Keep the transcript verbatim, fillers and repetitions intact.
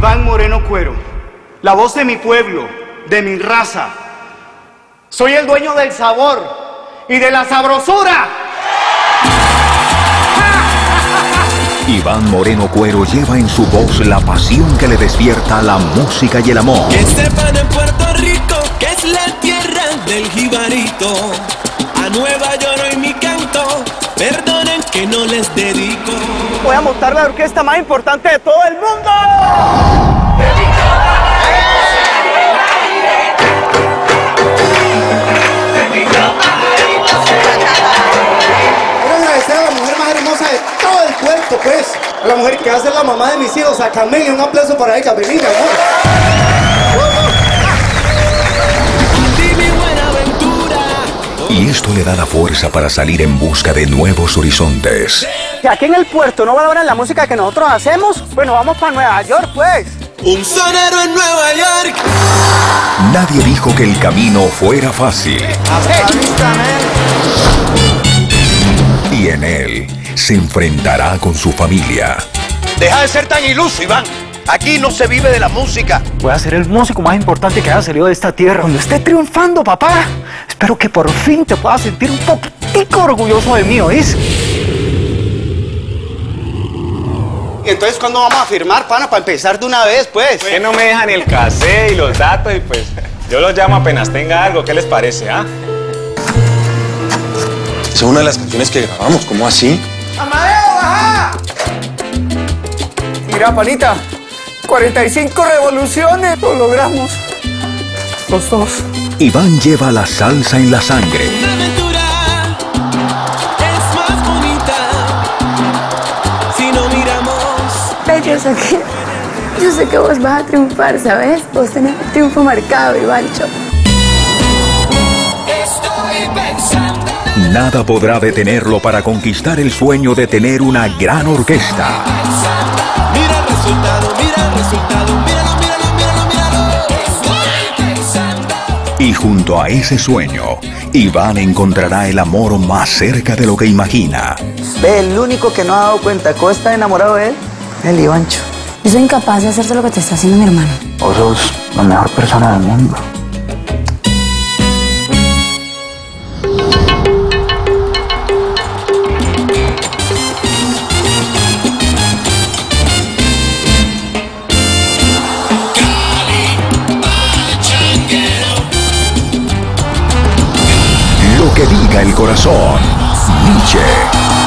Iván Moreno Cuero, la voz de mi pueblo, de mi raza. Soy el dueño del sabor y de la sabrosura. Iván Moreno Cuero lleva en su voz la pasión que le despierta la música y el amor. Que sepan en Puerto Rico que es la tierra del jibarito. A Nueva York hoy mi canto, perdonen que no les dedico. Voy a montar la orquesta más importante de todo el mundo. Quiero agradecer a la mujer más hermosa de todo el puerto, pues. A la mujer que hace la mamá de mis hijos, a Camelia. Un aplauso para ella, vení, mi amor. Y esto le da la fuerza para salir en busca de nuevos horizontes. Que aquí en el puerto no valoran la música que nosotros hacemos, bueno, vamos para Nueva York, pues. Un sonero en Nueva York. Nadie dijo que el camino fuera fácil. Y en él se enfrentará con su familia. Deja de ser tan iluso, Iván. Aquí no se vive de la música. Voy a ser el músico más importante que haya salido de esta tierra. Cuando esté triunfando, papá, espero que por fin te puedas sentir un poquitico orgulloso de mí, ¿oís? Y entonces, ¿cuándo vamos a firmar, pana? Para empezar de una vez, pues. Que no me dejan el cassette y los datos y pues yo los llamo apenas tenga algo. ¿Qué les parece, ah? Esa es una de las canciones que grabamos. ¿Cómo así? ¡Amadeo, baja! Mira, panita, cuarenta y cinco revoluciones, lo logramos. Los dos. Iván lleva la salsa en la sangre. La aventura es más bonita si no miramos. Yo sé que, yo sé que vos vas a triunfar, ¿sabes? Vos tenés el triunfo marcado, Ivancho. Estoy pensando. Nada podrá detenerlo para conquistar el sueño de tener una gran orquesta. Mira el resultado, mira el resultado, míralo, míralo, míralo, míralo. Estoy pensando. Y junto a ese sueño, Iván encontrará el amor más cerca de lo que imagina. Ve, el único que no ha dado cuenta que está enamorado de él, el Ivancho. Yo soy incapaz de hacerte lo que te está haciendo mi hermano. Vos sos la mejor persona del mundo. Lo que diga el corazón. Nietzsche.